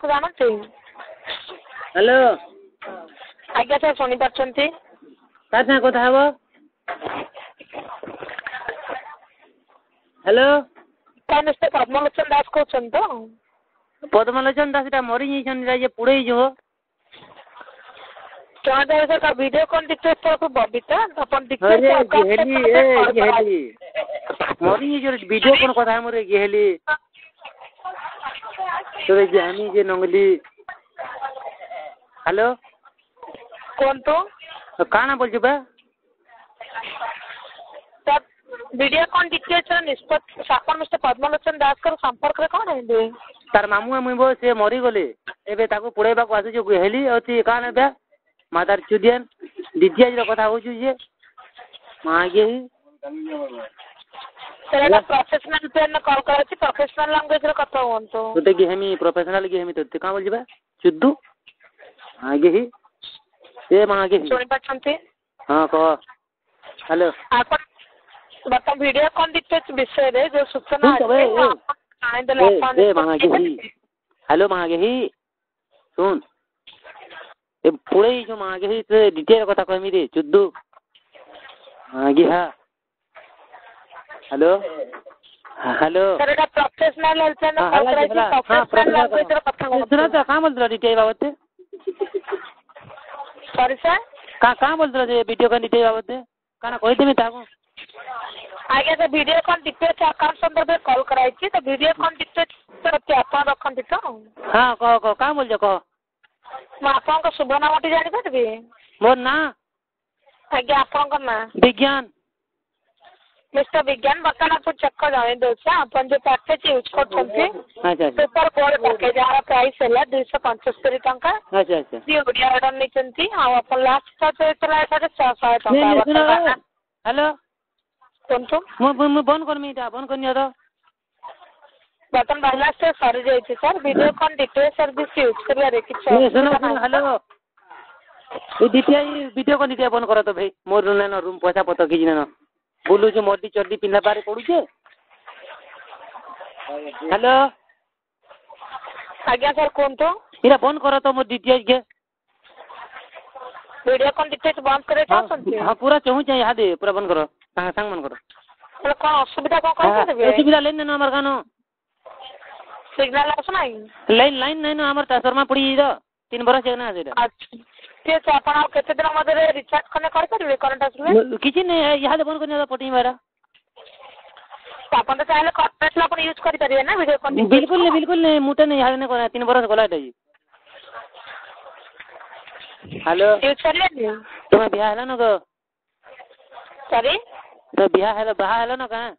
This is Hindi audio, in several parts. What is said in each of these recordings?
को जानते हेलो आज्ञा सर शुणी पार्टी कार साथ कथा हबो हेलो कौन मिस्टर पद्मलोचन दास कहते तो पद्मलोचन दास मरी जाइए पुड़े जो क्या सर का वीडियो कौन दिखते तो बबीता अपन मरी जो वीडियो कौन कथा मोरे गेहली तो जानी जे नंगली हेलो कौन तो काना बोल बा वीडियो कौन दिखते निष्पत्ति सापन मिस्टर पद्मलोचन दास कर संपर्क रे कौन है तार मामू मुइबो से मरी गले एबे ताको पुड़ेबा को आसु जो गेहली अति काना बे मातार चुदियन दिदिया जो कथा हो जे मागे ही सर प्रोफेशनल पे न कॉल करे छी प्रोफेशनल लैंग्वेज रे कथा होन तो देखि हमी प्रोफेशनल के हमी तो का बोल जेबा चुद्दू आगे ही ए मागे ही सुनि पछंती हां कह हेलो आप बता वीडियो कौन दिखते विषय रे जो सूचना ए मागे ही हेलो मागे ही सुन ए पुरे जो मागे ही से डिटेल कथा कहमी रे चुद्दू आगे हा हेलो हेलो सर एटा प्रोफेशनल हेल्प लाइन कॉल करे छी प्रोफेशनल लैंग्वेज रे कथा हो सुना तो का बोल डिटेल बाबत सॉरी सर का बोल जे वीडियो का डिटेल बाबत काना कहि देमी ताको आगे तो वीडियो कौन दिखते अकाउंट संदर्भ में कॉल कराई छी तो वीडियो कौन दिखते तो आप रखती तो हां कह का बोल कह मैं आपन को शुभ नाम जानि परबे मोर ना आगे आपन ना विज्ञान मिस्टर विज्ञान बर्तमान आप चेक कर जाने दो अपन जो पैकेज यूज करछंती अच्छा सुपर गोल्ड पैकेज यार प्राइस है 275 टंका अच्छा अच्छा जी ओडिया ऑर्डर निचंती आ अपन लास्ट तो इतना है 600 टंका हेलो सुन तो मु बंद करमी ता बंद करनी तो बटन बाला से सर जाई छी सर वीडियो कौन डिटेल सर्विस यूज करिया रे कि सुनो हेलो ए डिटेल वीडियो को डिटेल बंद करो तो भाई मोर रूम पैसा पतो कि न बोलू जो मोटी चड्डी पिंधा बारे पड़ू छे हेलो आज्ञा सर कौन तो इरा बंद करो तो मोर डिटेल के वीडियो कौन डिटेल बंद करे तो सुनते हां पूरा चाहू चाहिए यहां दे पूरा बंद करो संग मन करो तो कौन असुविधा कौन कह देबे असुविधा लेन न हमर गानो सिग्नल आस नहीं लाइन नहीं ना हमर ट्रांसफार्मर पड़ी इधर 3 बरस जगना है इधर अच्छा ठीक है अपन केते दिन मध्ये रिचार्ज करने कर परबे करंट असले किछि नहीं है यहां दे बंद करनी पटी मेरा अपन तो चाहे कॉर्पोरेट अपन यूज कर परिबे ना वीडियो कॉल बिल्कुल नहीं मुटे नहीं यहां ने कोना 3 बरस गला दई हेलो यूज कर ले तुम बियाह हला न गो सॉरी तो बियाह हला बाहा हला न का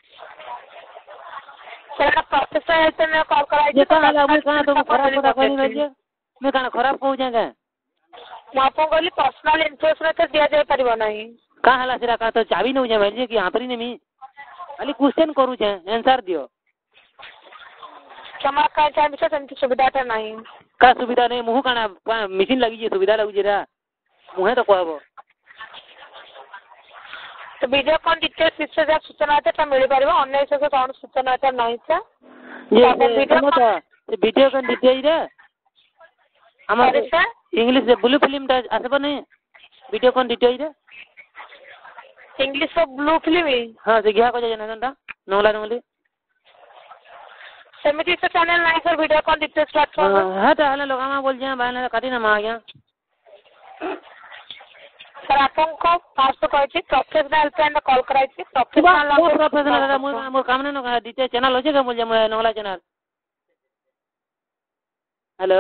सर प्रोफेसर से मैं कॉल कराई ये का हला मैं का तुम खराब पता कोनी भेजे मैं का खराब कहू जागा मैं आपको कहली पर्सनल इन्फॉर्मेशन तो दिया जाय परिबो नहीं का हला सिरा का तो चाबी न जा भेजे कि आंतरी ने मी खाली क्वेश्चन करू छे आंसर दियो क्षमा का चाहे विषय संति सुविधा तो नहीं का सुविधा नहीं मुह काना मशीन लगी जे सुविधा लागु जेरा मुहे तो कहबो तो वीडियो कौन डिटेल्स इससे जा सूचना तो मिल पारिबो अन्य से कौन सूचना तो नहीं था ये वीडियो कौन डिटेल रे हमर इंग्लिश से ब्लू फिल्म ता आसबो नहीं वीडियो कौन डिटेल रे इंग्लिश से ब्लू फिल्म हां से गया को जाना जनता नोला नोली सेमिति से चैनल नहीं सर वीडियो कौन डिटेल्स प्लेटफॉर्म हां तो हला लोग बोल जे बाने काटी ना मा गया सर आपन को फास्ट तो कहै छी प्रोफेशनल हेल्पलाइन कॉल कराई छी प्रोफेशनल मोर काम न का डिटेल चैनल हो जे बोल जे नोला चैनल हेलो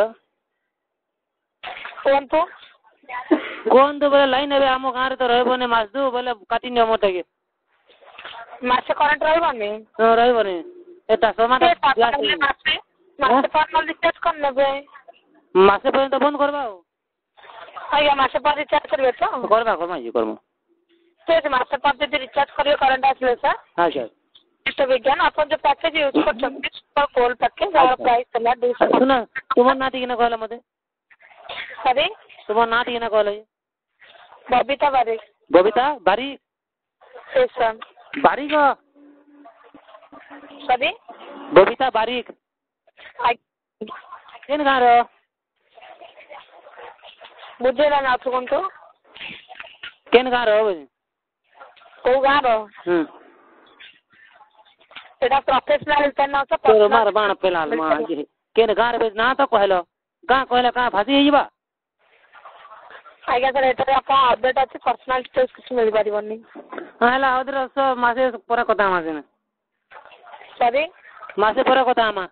कौन तो बोले लाइन अबे आमो गांव रे तो रहबो ने मास दो बोले काटी ने मोटे के मासे करंट रहबो ने हां रहबो ने एटा समाज मासे फॉर्मल रिचार्ज कर लेबे मासे पर तो बंद करबा आया मासे पर रिचार्ज करबे तो करबा ये करमो तो मासे पर जे रिचार्ज करियो करंट आसले सर हां सर मिस्टर विज्ञान अपन जो पैकेज यूज कर सकते पर कॉल पैकेज और प्राइस है 200 सुना तुमर नाती के ना कहला मते सॉरी तुमर नाती के ना कहला बबीता बारी सेशन बारीक सॉरी बबीता बारीक କେନ୍ ଗାଁର ବୁଝେଇଲା ନା ଆଉ କୁହନ୍ତୁ କେନ୍ ଗାଁର ବୋଲେ କୋଉ ଗାଁର ସେଟା ପ୍ରଫେସନାଲ ଚ୍ୟାନେଲ ତ ତୋର ମାର ବାଣ ପେଲାଲ ମା କେନ୍ ଗାଁରେ ବୋଲେ ନା ତ କହିଲ ଗାଁ କହିଲେ କାଁ ଫାସି ହେଇଯିବା ଆଜ୍ଞା ସାର୍ ଏଠାରେ ଆପଣ ଅପଡେଟ୍ ଅଛି ପର୍ସନାଲ ଡିଟେଲ୍ସ କିଛି ମିଳିପାରିବନି ହଁ ହେଲା ଆଉ ମାସେ ପରେ କଥା ହେମା ସିନା ସରି ମାସେ ପରେ କଥା ହେମା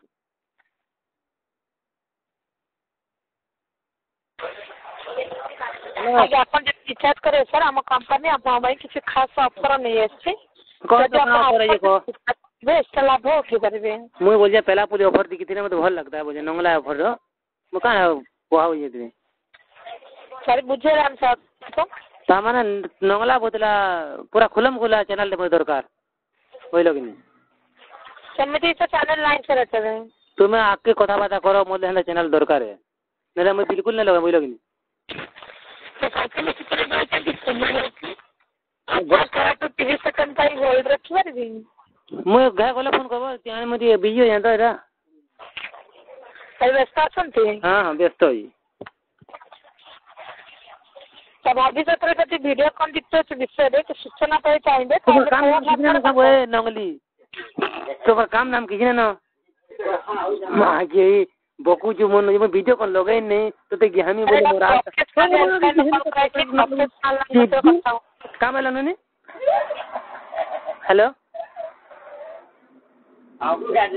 ଆଜ୍ଞା ଆପଣ ଯଦି ରିଚାର୍ଜ କରିବେ ସାର୍ ଆମ କମ୍ପାନୀ ଆପଣଙ୍କ ପାଇଁ କିଛି ଖାସ ଅଫର ନେଇ ଆସିଛି ଯଦି ଆପଣ ଏକ୍ସଟ୍ରା ଲାଭ ଉଠେଇପାରିବେ ମୁଇଁ ବୋଲଛେ ପେଲା ପୁଲି ଅଫର ଦେଖିଥିଲେ ମୋତେ ଭଲ ଲାଗତା ବୋଲଛେ ନଙ୍ଗଲା ଅଫରର ମୁଁ କାଁ କୁହା ବୁଝେଇଥିଲି ସାର୍ ବୁଝେଇଲାନି ସାର୍ ତାମାନେ ନଙ୍ଗଲା ବୋତଲା ପୁରା ଖୁଲମ ଖୁଲା ଚ୍ୟାନେଲଟେ ମୋତେ ଦରକାର ବୁଝିଲ କି ନି ସେମିତି ତ ଚ୍ୟାନେଲ ନାହିଁ ସାର୍ ଏଠାରେ ତୁମେ ଆଗକେ କଥାବାର୍ତ୍ତା କର ମୋତେ ହେଲେ ଚ୍ୟାନେଲ ଦରକାର ନହେଲେ ମୁଇଁ ବିଲକୁଲ ନାଇଁ ଲଗାଇ ବୁଝିଲ କି ନି ତିରିଶ ସେକେଣ୍ଡ ପାଇଁ ହୋଲ୍ଡ ରଖିପାରିବି ମୁଇଁ ଗାଁ ଗଲେ ଫୋନ୍ କରବ ମୁଁ ଟିକେ ବିଜି ହେଇଯାଆନ୍ତା ଏଇଟା ବ୍ୟସ୍ତ ଅଛନ୍ତି ହଁ ହଁ ବ୍ୟସ୍ତ ଅଛି ଭବିଷ୍ୟତରେ ଯଦି ଭିଡ଼ିଓ କନ୍ ଡିଟେଲ୍ସ ବିଷୟରେ ସୂଚନା ପାଇ ଚାହିଁବେ ନଙ୍ଗଲି ତୋର କାମ ନାମ କିଛି ନା ବକୁଛୁ ମନ ଭିଡ଼ିଓ କନ୍ ଲଗେଇ ନେଇ ତୋତେ ଜ୍ଞାନୀ ବୋଲେ ମୋର କାମ ହେଲା ନି ହ୍ୟାଲୋ ହଁ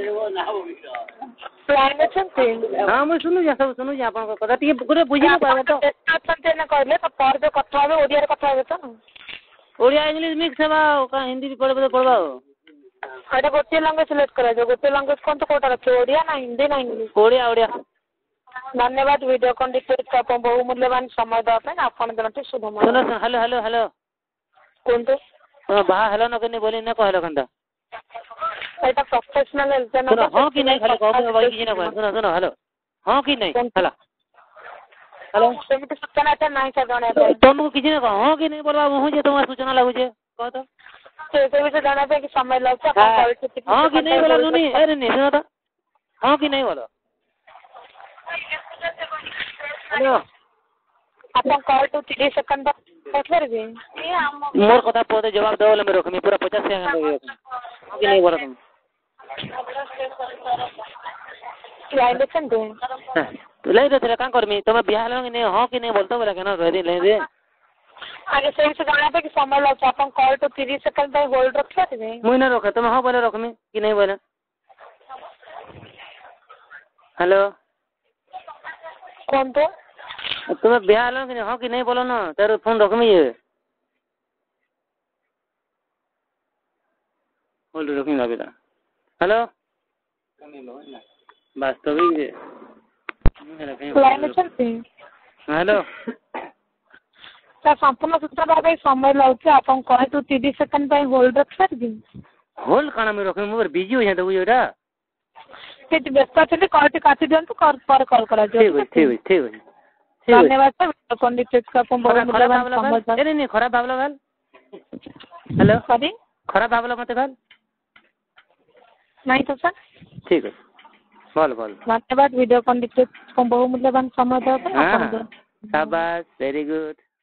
ମୁଁ ଶୁଣୁଛି ସବୁ ଶୁଣୁଛି ଆପଣଙ୍କ କଥା ଟିକେ ଗୋଟେ ବୁଝି ନ ପାରବ ତ ଅଛନ୍ତି ନା କହିଲେ ତ ପରେ ଯୋଉ କଥା ହେବେ ଓଡ଼ିଆରେ କଥା ହେବେ ତ ଓଡ଼ିଆ ଇଂଲିଶ ମିକ୍ସ ହେବା ଆଉ କାଁ ହିନ୍ଦୀ ବି ପଢ଼ବେ ପଢ଼ବା ଆଉ ଏଇଟା ଗୋଟିଏ ଲାଙ୍ଗୁଏଜ ସିଲେକ୍ଟ କରାଯିବ ଗୋଟିଏ ଲାଙ୍ଗୁଏଜ କୁହନ୍ତୁ କୋଉଟା ରଖିବେ ଓଡ଼ିଆ ନା ହିନ୍ଦୀ ନା ଇଂଲିଶ ଓଡ଼ିଆ ଓଡ଼ିଆ ଧନ୍ୟବାଦ ଭିଡ଼ିଓ କନ୍ ଡିଟେଲ୍ସ ଆପଣ ବହୁ ମୂଲ୍ୟବାନ ସମୟ ଦେବା ପାଇଁ ଆପଣ ଦିନଟି ଶୁଭମୟ ଶୁଣ ହ୍ୟାଲୋ ହ୍ୟାଲୋ ହ୍ୟାଲୋ କୁହନ୍ତୁ ତମେ ବାହା ହେଲ ନ କେନି ବୋଲି ନା କହିଲ କେନ୍ତା ଏଇଟା ପ୍ରଫେସନାଲ ଶୁଣ ହଁ କି ନାଇଁ ଖାଲି କହ କିଛି ନା କହ ଶୁଣ ଶୁଣ ହ୍ୟାଲୋ ହଁ କି ନାଇଁ ହେଲା ହ୍ୟାଲୋ ସେମିତି ସୂଚନା ଏଟା ନାହିଁ ସାର୍ ଜଣେଇବା ପାଇଁ ତମକୁ କିଛି ନା କହ ହଁ କି ନାଇଁ ବୋଲବା ମୁଁ ଯେ ତମର ସୂଚନା ଲାଗୁଛେ କହ ତ ସେ ବିଷୟରେ ଜାଣିବା ପାଇଁ କି ସମୟ ଲାଗୁଛି ହଁ କି ନାଇଁ ବୋଲା ଲୁନି ଆରେ ନି ଶୁଣ ତ ହଁ କି ନାଇଁ ବୋଲ ହ୍ୟାଲୋ ଆପଣ କଲ୍ ଟୁ 30 ସେକେଣ୍ଡ କରିପାରିବେ ମୋର କଥା ପଦେ ଜବାବ ଦେବ ବୋଲେ ମୁଁ ରଖମି ପୁରା 50 ସେକେଣ୍ଡ ହଁ କି ନାଇଁ ବୋଲ ତମେ ଲାଇନ୍ ଅଛନ୍ତି ଲାଇନ୍ ଥିଲେ କାଁ କରମି ତମେ ବିହା ହେଲ କି ନାଇଁ ହଁ କି ନାଇଁ ବୋଲତ ବୋଲେ କେନ ରହିଲି ଲାଇନ୍ରେ ଆଜ୍ଞା ସେ ବିଷୟରେ ଜାଣିବା ପାଇଁ କି ସମୟ ଲାଗୁଛି ଆପଣ କଲ୍ ଟୁ 30 ସେକେଣ୍ଡ ପାଇଁ ହୋଲ୍ଡ ରଖିପାରିବେ ମୁଇଁ ନା ରଖେ ତମେ ହଁ ବୋଲେ ରଖମି କି ନାଇଁ ବୋଲେ ହ୍ୟାଲୋ କୁହନ୍ତୁ ତୁମେ ବିହା ହେଲ କି ହଁ କି ନାଇଁ ବୋଲ ନା ତାର ଫୋନ୍ ରଖମି ଯେ ହୋଲ୍ଡ ରଖମି ଭାବିଲା ହ୍ୟାଲୋ ବାସ୍ତବିକ ଲାଇନ୍ ଅଛନ୍ତି ହ୍ୟାଲୋ ସାର୍ ସମ୍ପୂର୍ଣ୍ଣ ସୂଚନା ଦେବା ପାଇଁ ସମୟ ଲାଗୁଛି ଆପଣ କଲ୍ ଟୁ 30 ସେକେଣ୍ଡ ପାଇଁ ହୋଲ୍ଡ ରଖିପାରିବେ ହୋଲ୍ଡ କାଣା ମୁଁ ରଖମି ମୁଁ ବିଜି ହୋଇଯାଆନ୍ତି ବୁଝ ଏଇଟା କିଛି ବ୍ୟସ୍ତ ଅଛନ୍ତି କଲ୍ଟି କାଟି ଦିଅନ୍ତୁ ପରେ କଲ୍ କରାଯିବ ଠିକ୍ ଅଛି ଠିକ୍ ଅଛି ଧନ୍ୟବାଦ ସାର୍ ପଣ୍ଡିତ ଖରାପ ଭାବଲ ଭାଲ ହ୍ୟାଲୋ ସରି ଖରାପ ଭାବଲ ମତେ ଭାଲ ନାଇଁ ତ ସାର୍ ଠିକ୍ ଅଛି ଭଲ ଭଲ ଧନ୍ୟବାଦ ଭିଡ଼ିଓ କନ୍ ଡିଟେଲ୍ସ ବହୁମୂଲ୍ୟବାନ ସମୟ ଦେବା ପାଇଁ ସାବାସ ଭେରି ଗୁଡ୍